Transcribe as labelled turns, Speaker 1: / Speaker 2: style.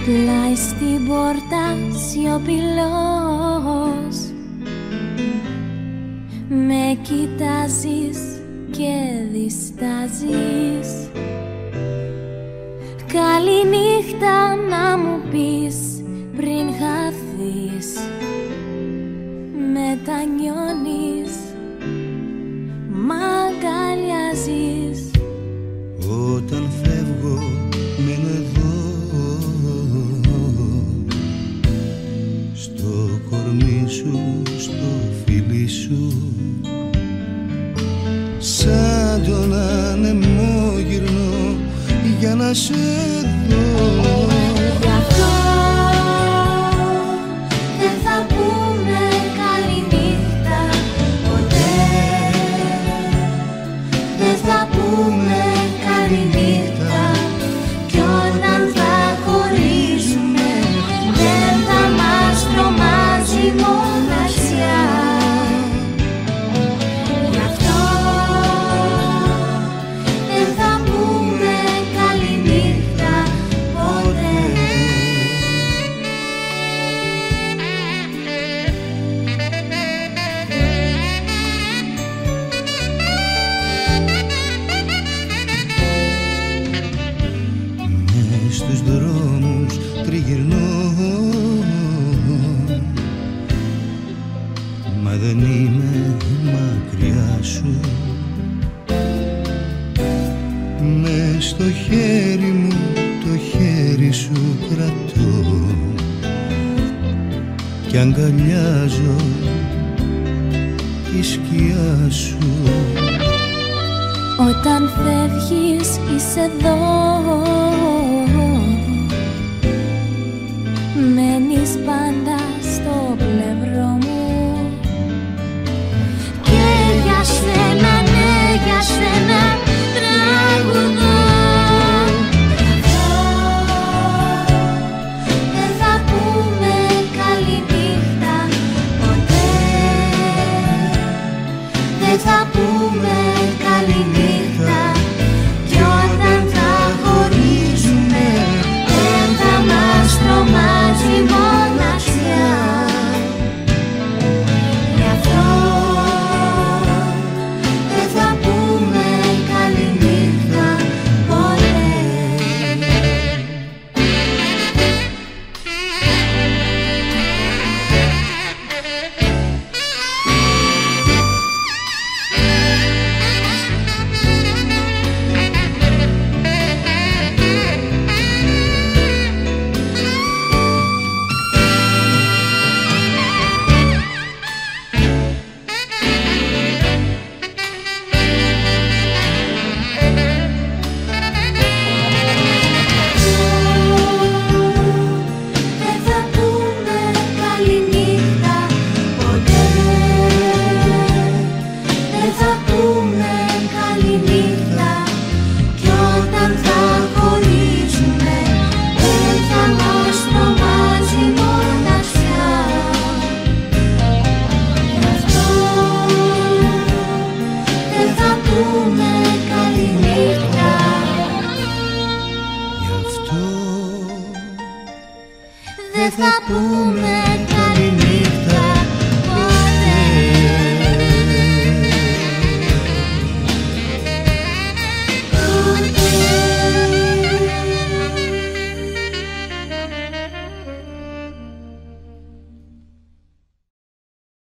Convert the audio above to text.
Speaker 1: Πλάι στην πόρτα σιωπηλός με κοιτάζεις και διστάζεις. Καληνύχτα να μου πεις πριν χαθείς. Μετανιώνεις, μ' αγκαλιάζεις.
Speaker 2: Όταν φεύγω μείνω εδώ, στο κορμί σου, στο φίλι σου, σαν τον άνεμο γυρνώ για να σε δω.
Speaker 1: Γι' αυτό δεν θα πούμε καληνύχτα ποτέ. Δεν θα πούμε καληνύχτα. Κι όταν θα χωρίζουμε δεν θα μας τρομάζει μοναξιά. Γι' αυτό δεν θα πούμε καληνύχτα ποτέ.
Speaker 2: Μες στους δρόμους τριγυρνώ, μα δεν είμαι μακριά σου. Μες στο χέρι μου το χέρι σου κρατώ κι αγκαλιάζω τη σκιά σου.
Speaker 1: Όταν φεύγεις είσαι εδώ, μένεις πάντα στο πλευρό μου. Και για σένα, ναι, για σένα τραγουδώ. Δεν θα πούμε καληνύχτα ποτέ. Δεν θα πούμε καληνύχτα. Κι όταν θα χωρίζουμε δεν θα μας τρομάζει μοναξιά. Γι' αυτό δεν θα πούμε καληνύχτα ποτέ. Δεν θα πούμε καληνύχτα ποτέ. Δεν θα πούμε καληνύχτα. Κι όταν θα χωρίζουμε δεν θα μας τρομάζει μοναξιά. Γι' αυτό δεν θα πούμε καληνύχτα.
Speaker 2: Γι' αυτό
Speaker 1: Δεν θα πούμε